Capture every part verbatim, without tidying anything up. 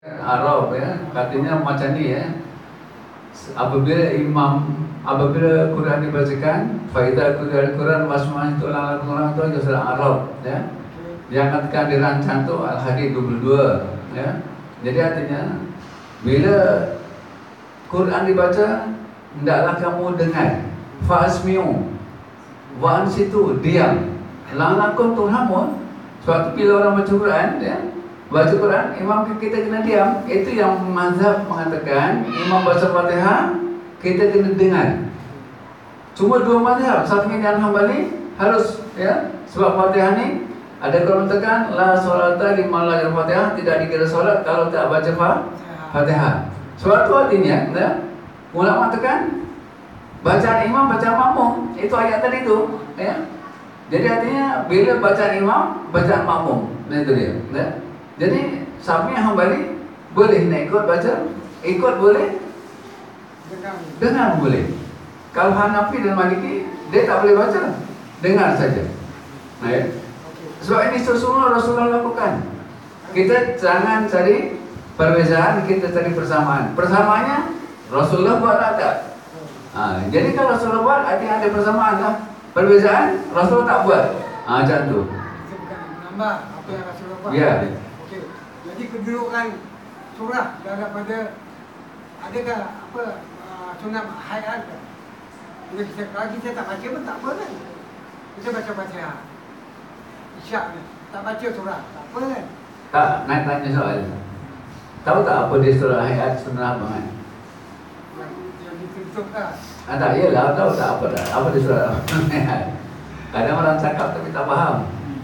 Arab ya, katanya macam ni ya. Apabila imam, apabila Quran dibacakan, faedah Quran wasmah itu orang orang itu adalah surah Arab ya. Yang katakan dirancang tu Al-Hadid dua puluh dua ya. Jadi artinya bila Quran dibaca, hendaklah kamu dengar. Fa'asmi'u wa ansitu, diam. La'alakum turhamun. Sebab tu bila orang baca Quran ya, baca Quran, imam kita kena diam. Itu yang mazhab mengatakan imam baca Fatihah kita kena dengar. Cuma dua mazhab, Syafi'i dan Hambali harus ya. Sebab Fatihah ni ada kalau mengatakan la solata liman la Fatihah, tidak dikira solat kalau tak baca Fatihah. Sebab tu artinya ya, ulama mengatakan bacaan imam bacaan makmum, itu ayat tadi tu ya. Jadi artinya bila bacaan imam bacaan makmum, nah itu dia ya. Jadi Syafi'i Hambali boleh nak ikut baca, ikut boleh, dengar, dengar boleh. Kalau Hanafi dan Maliki dia tak boleh baca, dengar saja. Nah, ya. Sebab ini sesuatu Rasulullah lakukan. Kita jangan cari perbezaan, kita cari persamaan. Persamaannya Rasulullah buat tak? Ha, jadi kalau Rasulullah buat, artinya ada persamaan lah. Perbezaan Rasulullah tak buat. Ha, macam tu. Kita bukan menambah apa yang Rasulullah buat. Ya. Okey. Jadi kedudukan surah daripada adakah apa uh, sunat hayat ke? Bila kita kalau kita tak baca pun tak apa kan? Kita baca Fatihah. Isyak ni tak baca surah, tak apa kan? Tak, nak tanya soal. Tahu tak apa dia surah hayat sunnah apa kan? Yang, yang ditutup kan? Ah, tak, iyalah, tahu tak apa dah. Apa dia surah hayat? Kadang orang cakap tapi tak faham.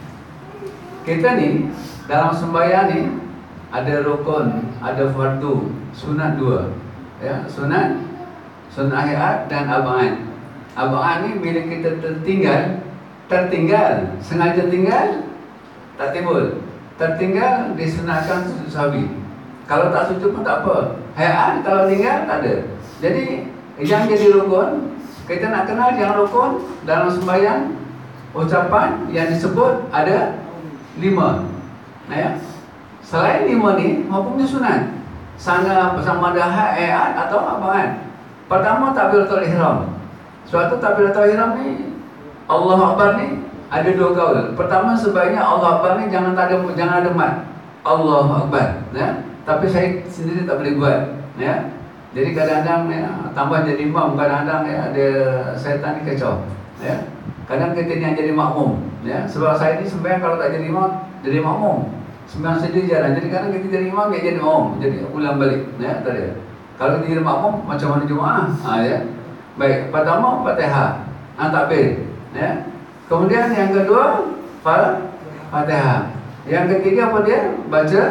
Kita ni dalam sembahyang ni ada rukun, ada fardu, sunat dua. Ya, sunat, sunat hayat dan abaan. Abaan ni bila kita tertinggal, tertinggal, sengaja tinggal, tak timbul. Tertinggal disunatkan sujud sahwi. Kalau tak sujud pun tak apa. Hayat kalau tinggal tak ada. Jadi yang jadi rukun, kita nak kenal yang rukun dalam sembahyang, ucapan yang disebut ada lima. Nah, ya. Selain lima ni, hukumnya sunat. Sana bersama ada hayat atau abaan. Pertama takbiratul ihram. Suatu takbiratul ihram ni, Allahu Akbar ni ada dua kaul. Pertama sebaiknya Allah Akbar ni jangan tak ada jangan ada mat. Allahu Akbar, ya. Tapi saya sendiri tak boleh buat, ya. Jadi kadang-kadang ya, tambah jadi imam, kadang-kadang ya, ada syaitan ni kacau, ya. Kadang kita ni yang jadi makmum, ya. Sebab saya ni sembahyang kalau tak jadi imam, jadi makmum. Sembahyang sendiri jalan. Jadi kadang kita jadi imam, dia jadi makmum, jadi ulang balik, ya. Tak ada. Kalau kita jadi makmum macam mana Jumaat, ha, ya. Baik, pertama Fatihah, ha, takbir, ya. Kemudian yang kedua Fatihah. Yang ketiga apa dia? Baca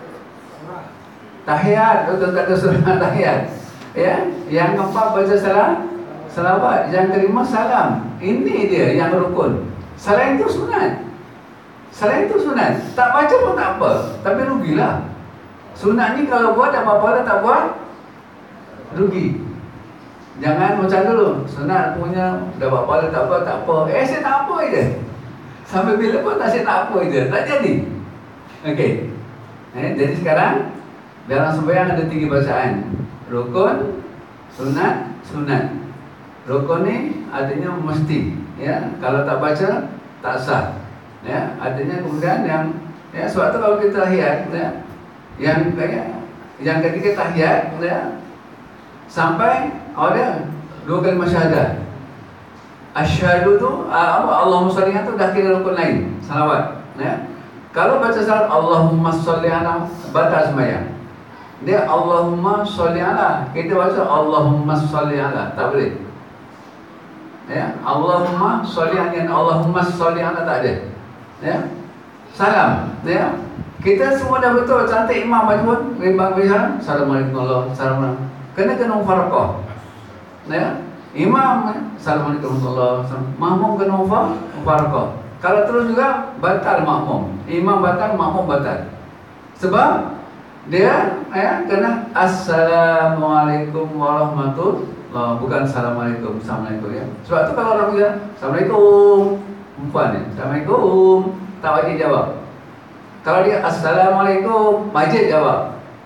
tahiyat, betul tak ada surah tahiyat. Ya, yang keempat baca salam, selawat. Yang kelima salam. Ini dia yang rukun. Selain itu sunat. Selain itu sunat. Tak baca pun tak apa, tapi rugilah. Sunat ni kalau buat apa apa tak buat, rugi. Jangan macam dulu, sunat punya dah buat apa tak apa tak apa. Eh saya tak apa je. Sampai bila pun tak saya tak apa je, tak jadi. Okey. Eh, jadi sekarang dalam sembahyang ada tiga bacaan. Rukun, sunat, sunat. Rukun ni artinya mesti, ya. Kalau tak baca tak sah. Ya, artinya kemudian yang ya sebab tu kalau kita tahiyat, ya. Yang ya, yang ketiga tahiyat, ya. Sampai ada dua kali syahadat. Asyhadu tu apa Allahumma shalli tu dah kira rukun lain, salawat, ya. Kalau baca salat Allahumma shalli ala batal sembahyang. Dia Allahumma sholli ala, kita baca Allahumma sholli ala, tak boleh. Ya, Allahumma sholli ala, Allahumma sholli ala tak ada. Ya. Salam, ya. Kita semua dah betul cantik imam baca pun rimbang biasa, assalamualaikum Allah, assalamualaikum. Kena kena mufaraqah. Ya. Imam assalamualaikum Allah, makmum kena mufaraqah. Kalau terus juga batal makmum. Imam batal, makmum batal. Sebab dia ya kena assalamualaikum warahmatullahi, bukan assalamualaikum, assalamualaikum ya. Sebab tu kalau orang bilang assalamualaikum, perempuan ni assalamualaikum, tak wajib jawab. Kalau dia assalamualaikum, wajib jawab.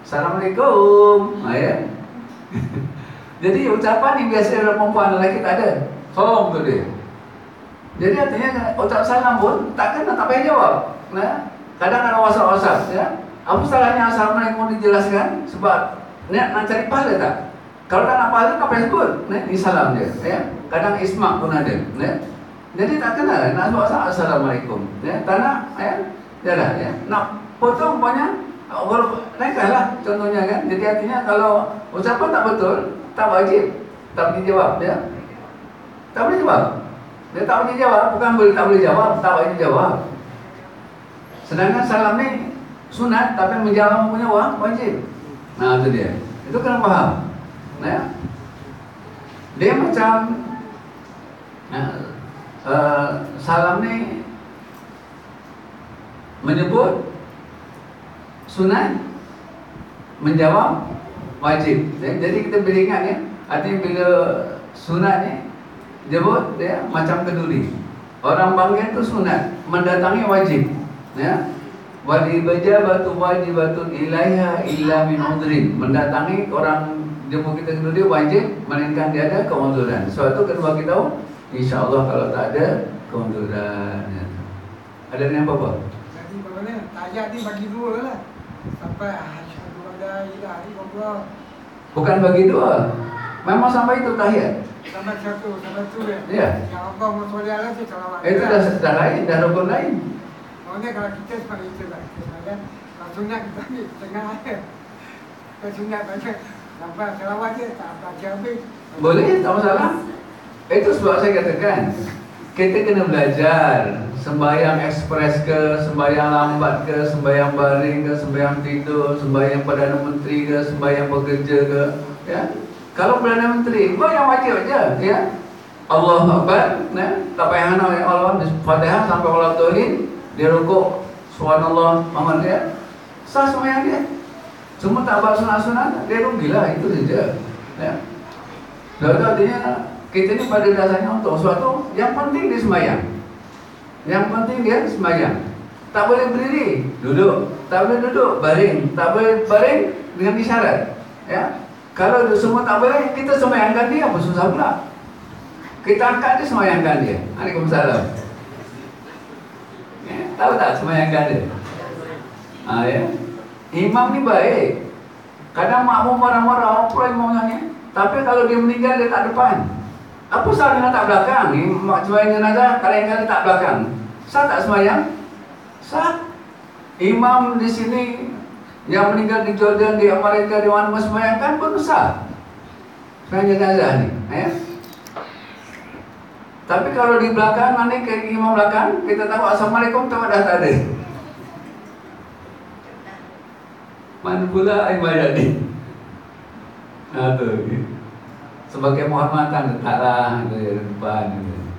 Assalamualaikum. Ha, ya. Jadi ucapan yang biasa dalam perempuan lelaki tak ada. Salam tu dia. Jadi artinya ucap salam pun tak kena, tak payah jawab. Nah, kadang ada WhatsApp-WhatsApp ya. Apa salahnya Assalamualaikum dijelaskan? Sebab niat nak cari pahala tak? Kalau tak nak pahala tak payah sebut. Nah, ni salam dia ya. Kadang ismak pun ada ya. Jadi tak kena nak sebut Assalamualaikum ya. Tak nak ya. Jalah ya. Nak potong umpamanya naiklah contohnya kan. Jadi artinya kalau ucapan tak betul, tak wajib, tak boleh jawab ya. Tak boleh jawab. Dia tak boleh jawab, bukan boleh tak boleh jawab, tak wajib jawab. Sedangkan salam ni sunat, tapi menjawab punya wajib. Nah itu dia. Itu kena faham. Ya. Dia macam nah, uh, salam ni menyebut sunat, menjawab wajib. Jadi kita bila ingat ya, artinya bila sunat ni jemput dia macam keduri. Orang panggil tu sunat, mendatangi wajib. Ya. Wal ijabatu wajibatun ilaiha illa min udhrin. Mendatangi orang jemput kita keduri wajib, melainkan dia ada keunduran. Sebab tu kedua kita tahu, insya-Allah kalau tak ada keunduran. Ya. Ada yang apa-apa? Jadi bagaimana? Tajak ni bagi dua lah. Sampai asyhadu an la ilaha illallah. Bukan bagi dua. Memang sampai itu tahiyat. Sampai satu, sampai tu ya. Ya. Yang Allah Subhanahu wa taala salawat. Itu dah, dah lain, dah rukun lain. Maksudnya kalau kita seperti itu lah. Kita kalau sunat kita ambil tengah aja. Kalau sunat baca sampai salawat je, tak baca habis. Boleh, tak masalah. Itu sebab saya katakan, kita kena belajar sembahyang ekspres ke, sembahyang lambat ke, sembahyang baring ke, sembahyang tidur, sembahyang Perdana Menteri ke, sembahyang bekerja ke, ya. Kalau Perdana Menteri, kau yang wajib aja, ya. Allahu Akbar, ya. Tak payah hana ya Allah, Fatihah sampai Allah Tuhin, dia rukuk, subhanallah, Muhammad ya. Sah sembahyang dia. Cuma tak buat sunat-sunat, dia rugilah, itu saja. Ya. Lalu artinya kita ni pada dasarnya untuk sesuatu yang penting dia sembahyang. Yang penting dia sembahyang. Tak boleh berdiri, duduk. Tak boleh duduk, baring. Tak boleh baring dengan isyarat. Ya. Kalau semua tak boleh, kita sembahyangkan dia, apa susah pula. Kita angkat dia, sembahyangkan dia. Waalaikumsalam. Ya, tahu tak sembahyangkan dia? Ha, ya. Imam ni baik. Kadang makmum marah-marah, apa imamnya ni? Tapi kalau dia meninggal, dia tak depan. Apa salahnya tak belakang? Ni sembahyang jenazah, kadang-kadang tak belakang. Sah tak sembahyang? Sah. Imam di sini yang meninggal di Jordan, di Amerika, di mana sembahyangkan pun sah. Sembahyang jenazah ni, ya. Tapi kalau di belakang, nanti ke imam belakang, kita tahu Assalamualaikum, tahu dah tak ada. Mana pula ibadat ni? Nah tu, sebagai penghormatan letaklah di depan.